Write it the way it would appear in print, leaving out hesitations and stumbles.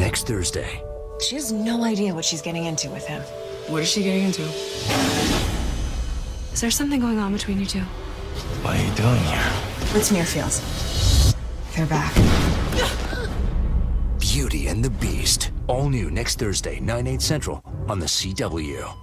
Next Thursday. She has no idea what she's getting into with him. What is she getting into? Is there something going on between you two? What are you doing here? It's Muirfield. They're back. Beauty and the Beast. All new next Thursday, 9/8 Central on the CW.